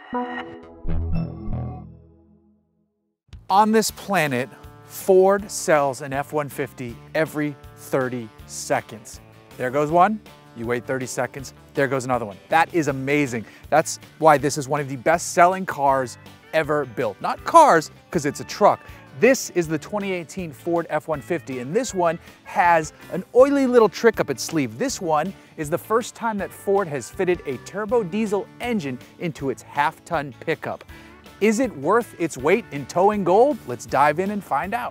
On this planet, Ford sells an F-150 every 30 seconds. There goes one, you wait 30 seconds, there goes another one. That is amazing. That's why this is one of the best-selling cars ever built. Not cars, because it's a truck. This is the 2018 Ford F-150, and this one has an oily little trick up its sleeve. This one is the first time that Ford has fitted a turbo diesel engine into its half-ton pickup. Is it worth its weight in towing gold? Let's dive in and find out.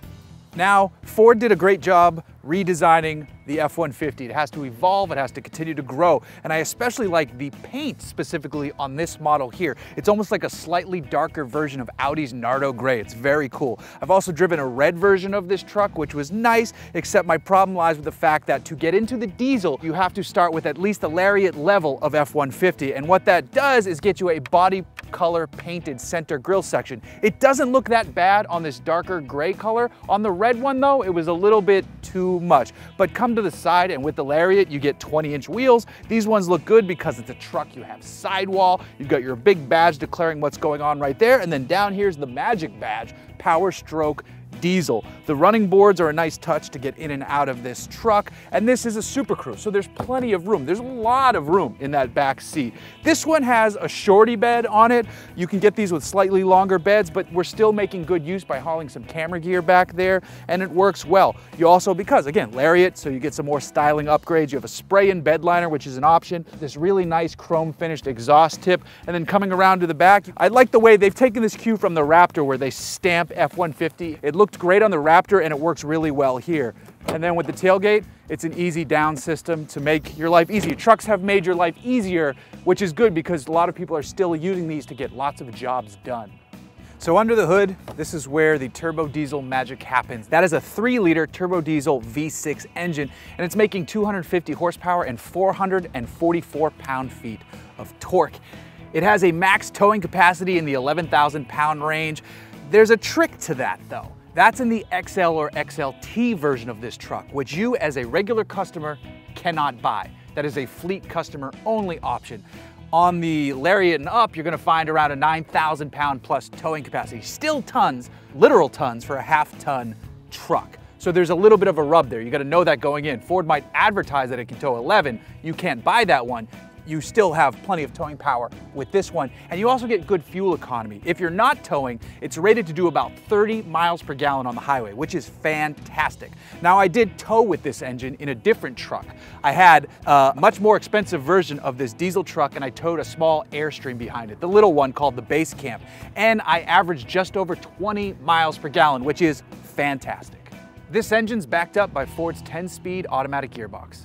Now, Ford did a great job redesigning the F-150. It has to evolve, it has to continue to grow, and I especially like the paint specifically on this model here. It's almost like a slightly darker version of Audi's Nardo Gray. It's very cool. I've also driven a red version of this truck, which was nice, except my problem lies with the fact that to get into the diesel, you have to start with at least the Lariat level of F-150, and what that does is get you a body color painted center grille section. It doesn't look that bad on this darker gray color. On the red one though, it was a little bit too much. But come to the side and with the Lariat, you get 20-inch wheels. These ones look good because it's a truck. You have sidewall, you've got your big badge declaring what's going on right there. And then down here's the magic badge, Power Stroke Diesel. The running boards are a nice touch to get in and out of this truck, and this is a SuperCrew, so there's plenty of room. There's a lot of room in that back seat. This one has a shorty bed on it. You can get these with slightly longer beds, but we're still making good use by hauling some camera gear back there, and it works well. You also, because again, Lariat, so you get some more styling upgrades. You have a spray-in bed liner, which is an option. This really nice chrome finished exhaust tip, and then coming around to the back, I like the way they've taken this cue from the Raptor where they stamp F-150. It looked great on the Raptor and it works really well here. And then with the tailgate, it's an easy down system to make your life easier. Trucks have made your life easier, which is good because a lot of people are still using these to get lots of jobs done. So under the hood, this is where the turbo diesel magic happens. That is a 3-liter turbo diesel V6 engine, and it's making 250 horsepower and 444 pound-feet of torque. It has a max towing capacity in the 11,000 pound range. There's a trick to that though. That's in the XL or XLT version of this truck, which you as a regular customer cannot buy. That is a fleet customer only option. On the Lariat and up, you're gonna find around a 9,000 pound plus towing capacity. Still tons, literal tons for a half-ton truck. So there's a little bit of a rub there. You gotta know that going in. Ford might advertise that it can tow 11. You can't buy that one. You still have plenty of towing power with this one, and you also get good fuel economy. If you're not towing, it's rated to do about 30 miles per gallon on the highway, which is fantastic. Now, I did tow with this engine in a different truck. I had a much more expensive version of this diesel truck, and I towed a small Airstream behind it, the little one called the Base Camp, and I averaged just over 20 miles per gallon, which is fantastic. This engine's backed up by Ford's 10-speed automatic gearbox.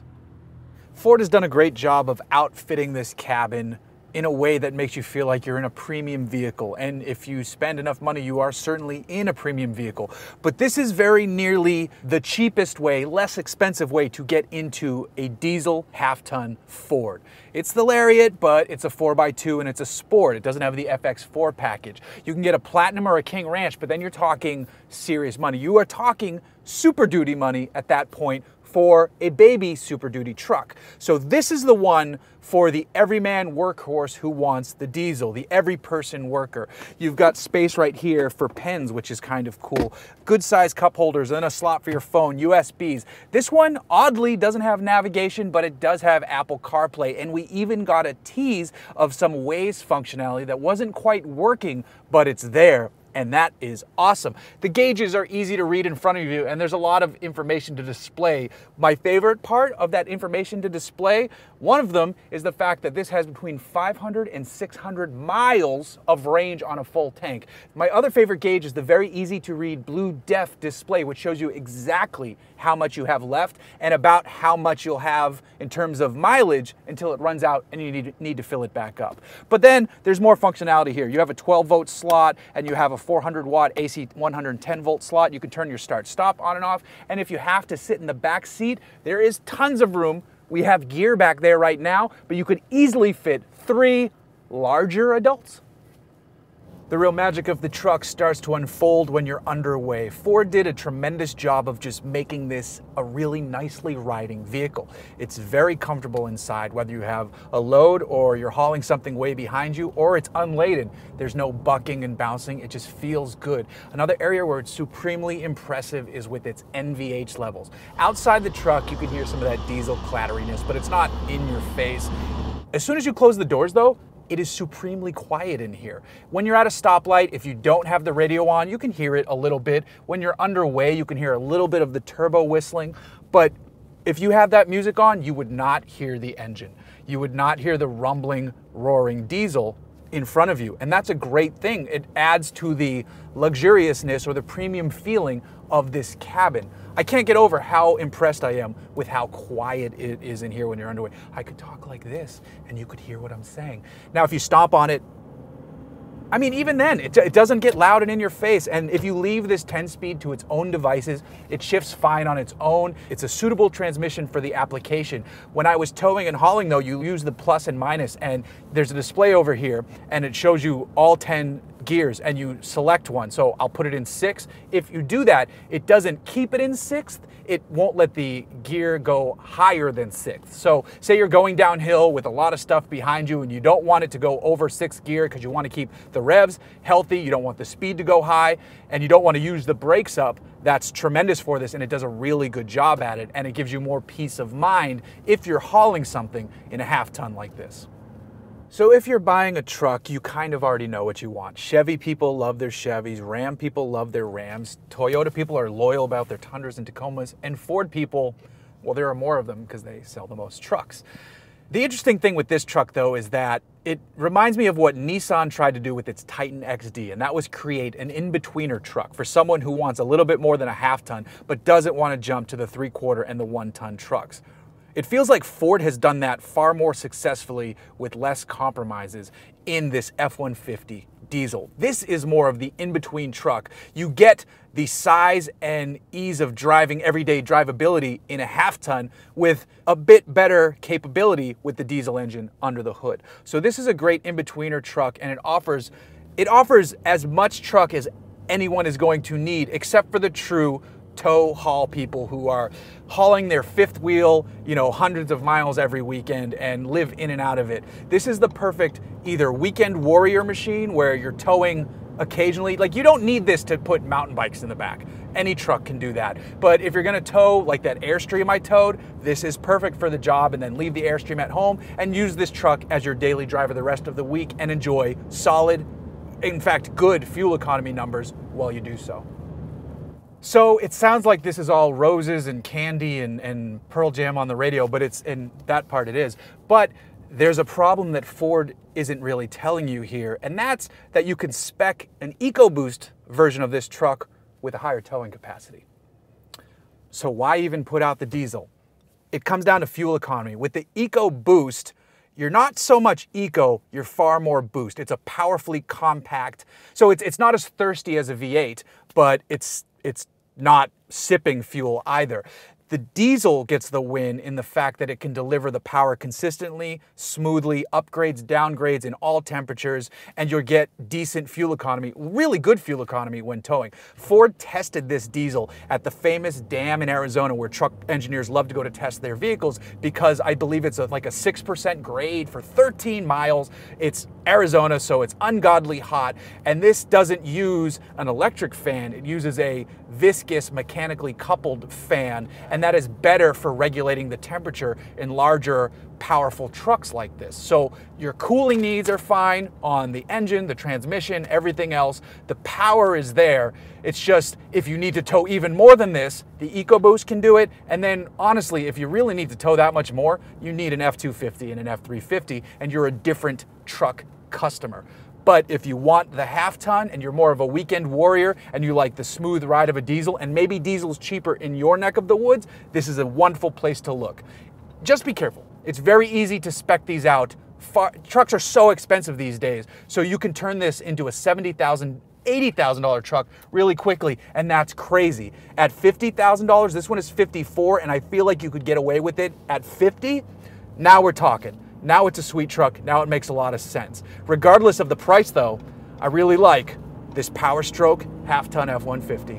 Ford has done a great job of outfitting this cabin in a way that makes you feel like you're in a premium vehicle. And if you spend enough money, you are certainly in a premium vehicle. But this is very nearly the cheapest way, less expensive way to get into a diesel half-ton Ford. It's the Lariat, but it's a 4x2 and it's a Sport. It doesn't have the FX4 package. You can get a Platinum or a King Ranch, but then you're talking serious money. You are talking Super Duty money at that point for a baby Super Duty truck. So this is the one for the everyman workhorse who wants the diesel, the every person worker. You've got space right here for pens, which is kind of cool. Good sized cup holders, and a slot for your phone, USBs. This one oddly doesn't have navigation, but it does have Apple CarPlay, and we even got a tease of some Waze functionality that wasn't quite working, but it's there. And that is awesome. The gauges are easy to read in front of you, and there's a lot of information to display. My favorite part of that information to display, one of them is the fact that this has between 500 and 600 miles of range on a full tank. My other favorite gauge is the very easy to read Blue Def display, which shows you exactly how much you have left and about how much you'll have in terms of mileage until it runs out and you need to fill it back up. But then there's more functionality here. You have a 12-volt slot and you have a 400-watt AC 110-volt slot. You can turn your start-stop on and off. And if you have to sit in the back seat, there is tons of room. We have gear back there right now, but you could easily fit 3 larger adults. The real magic of the truck starts to unfold when you're underway. Ford did a tremendous job of just making this a really nicely riding vehicle. It's very comfortable inside, whether you have a load or you're hauling something way behind you or it's unladen. There's no bucking and bouncing. It just feels good. Another area where it's supremely impressive is with its NVH levels. Outside the truck, you can hear some of that diesel clatteriness, but it's not in your face. As soon as you close the doors though, it is supremely quiet in here. When you're at a stoplight, if you don't have the radio on, you can hear it a little bit. When you're underway, you can hear a little bit of the turbo whistling. But if you have that music on, you would not hear the engine. You would not hear the rumbling, roaring diesel in front of you. And that's a great thing. It adds to the luxuriousness or the premium feeling of this cabin. I can't get over how impressed I am with how quiet it is in here when you're underway. I could talk like this and you could hear what I'm saying. Now, if you stomp on it, I mean, even then, it doesn't get loud and in your face. And if you leave this 10-speed to its own devices, it shifts fine on its own. It's a suitable transmission for the application. When I was towing and hauling though, you use the plus and minus, and there's a display over here and it shows you all 10 gears and you select one. So I'll put it in 6. If you do that, it doesn't keep it in 6th. It won't let the gear go higher than 6th. So say you're going downhill with a lot of stuff behind you and you don't want it to go over 6th gear because you want to keep the revs healthy, you don't want the speed to go high, and you don't want to use the brakes up. That's tremendous for this, and it does a really good job at it, and it gives you more peace of mind if you're hauling something in a half-ton like this. So if you're buying a truck, you kind of already know what you want. Chevy people love their Chevys, Ram people love their Rams, Toyota people are loyal about their Tundras and Tacomas, and Ford people, well, there are more of them because they sell the most trucks. The interesting thing with this truck though is that it reminds me of what Nissan tried to do with its Titan XD, and that was create an in-betweener truck for someone who wants a little bit more than a half-ton but doesn't want to jump to the 3/4 and the 1-ton trucks. It feels like Ford has done that far more successfully with less compromises in this F-150 diesel. This is more of the in-between truck. You get the size and ease of driving, everyday drivability in a half-ton with a bit better capability with the diesel engine under the hood. So this is a great in-betweener truck, and it offers as much truck as anyone is going to need, except for the true tow haul people who are hauling their 5th wheel, hundreds of miles every weekend and live in and out of it. This is the perfect either weekend warrior machine where you're towing occasionally. Like, you don't need this to put mountain bikes in the back. Any truck can do that. But if you're gonna tow like that Airstream I towed, this is perfect for the job, and then leave the Airstream at home and use this truck as your daily driver the rest of the week and enjoy solid, in fact, good fuel economy numbers while you do so. So it sounds like this is all roses and candy and Pearl Jam on the radio, but in that part it is. But there's a problem that Ford isn't really telling you here, and that's that you can spec an EcoBoost version of this truck with a higher towing capacity. So why even put out the diesel? It comes down to fuel economy. With the EcoBoost, you're not so much eco, you're far more boost. It's a powerfully compact, so it's not as thirsty as a V8, but it's not sipping fuel either. The diesel gets the win in the fact that it can deliver the power consistently, smoothly, upgrades, downgrades in all temperatures, and you'll get decent fuel economy, really good fuel economy when towing. Ford tested this diesel at the famous dam in Arizona where truck engineers love to go to test their vehicles because I believe it's like a 6% grade for 13 miles. It's Arizona, so it's ungodly hot, and this doesn't use an electric fan. It uses a viscous, mechanically coupled fan, and that is better for regulating the temperature in larger, powerful trucks like this. So your cooling needs are fine on the engine, the transmission, everything else. The power is there. It's just, if you need to tow even more than this, the EcoBoost can do it. And then honestly, if you really need to tow that much more, you need an F-250 and an F-350, and you're a different truck customer. But if you want the half-ton and you're more of a weekend warrior and you like the smooth ride of a diesel, and maybe diesel's cheaper in your neck of the woods, this is a wonderful place to look. Just be careful. It's very easy to spec these out. Trucks are so expensive these days, so you can turn this into a $70,000, $80,000 truck really quickly, and that's crazy. At $50,000, this one is $54,000, and I feel like you could get away with it at $50,000. Now we're talking. Now it's a sweet truck. Now it makes a lot of sense. Regardless of the price though, I really like this Power Stroke half-ton F-150.